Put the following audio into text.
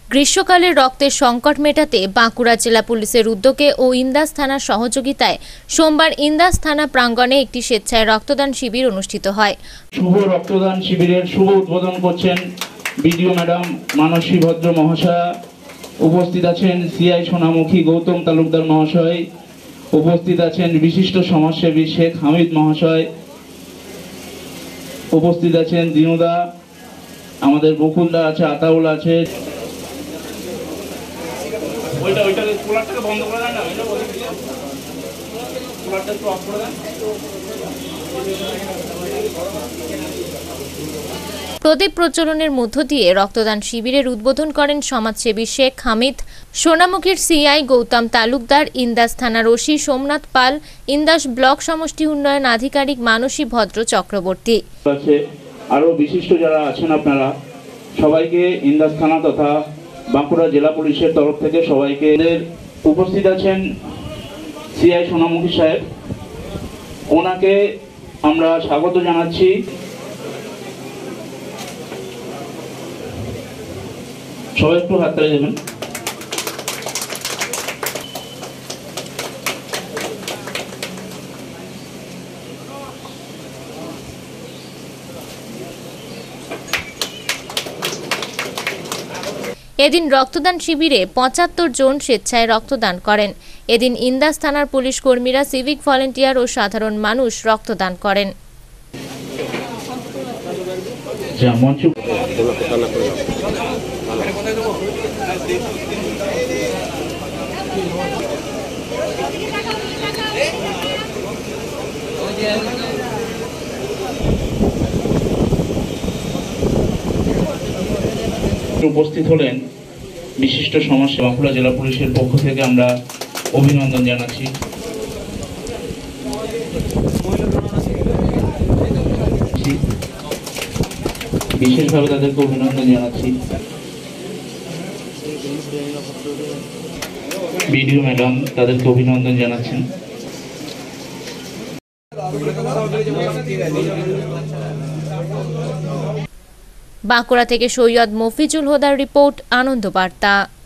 গ্রীষ্মকালে রক্তের সংকট মেটাতে বাঁকুড়া জেলা পুলিশের উদ্যোগে ও ইন্দাস থানার সহযোগিতায় সোমবার ইন্দাস থানা প্রাঙ্গণে একটি স্বেচ্ছায় রক্তদান শিবির অনুষ্ঠিত হয়। শুভ রক্তদান শিবিরের শুভ উদ্বোধন করছেন বিডিও ম্যাডাম মানসী ভদ্র মহাশয়া। উপস্থিত আছেন সিআই সোনামুখী গৌতম তালুকদার মহাশয়। উপস্থিত আছেন বিশিষ্ট সমাজসেবী শেখ হামিদ মহাশয়। উপস্থিত আছেন দিনুদা, আমাদের বকুলদা আছে, আতাউল আছে। প্রদীপ প্রজ্বলনের মধ্য দিয়ে রক্তদান শিবিরের উদ্বোধন করেন সমাজসেবী শেখ হামিদ, সোনামুখীর সিআই গৌতম তালুকদার, ইন্দাস থানার ওসি সোমনাথ পাল, ইন্দাস ব্লক সমষ্টি উন্নয়ন আধিকারিক মানসী ভদ্র চক্রবর্তী। আরো বিশিষ্ট যারা আছেন আপনারা সবাইকে ইন্দাস থানা তথা বাঁকুড়া জেলা পুলিশের তরফ থেকে সবাইকে। উপস্থিত আছেন সিআই সোনামুখী সাহেব, ওনাকে আমরা স্বাগত জানাচ্ছি। সবাই একটু হাত তালি দেবেন। এদিন রক্তদান শিবিরে ৭৫ জন স্বেচ্ছায় রক্তদান করেন। এদিন ইন্দাস থানার পুলিশ কর্মীরা, সিভিক ভলেন্টিয়ার ও সাধারণ মানুষ রক্তদান করেন। উপস্থিত হলেন বিশিষ্ট সমাজসেবী। বাঁকুড়া জেলা পুলিশের পক্ষ থেকে আমরা অভিনন্দন জানাচ্ছি। বিশেষভাবে তাদেরকে অভিনন্দন জানাচ্ছি। বিডিও ম্যাডাম তাদেরকে অভিনন্দন জানাচ্ছেন। বাঁকুড়া থেকে সৈয়দ মফিজুল হুদার রিপোর্ট, আনন্দ বার্তা।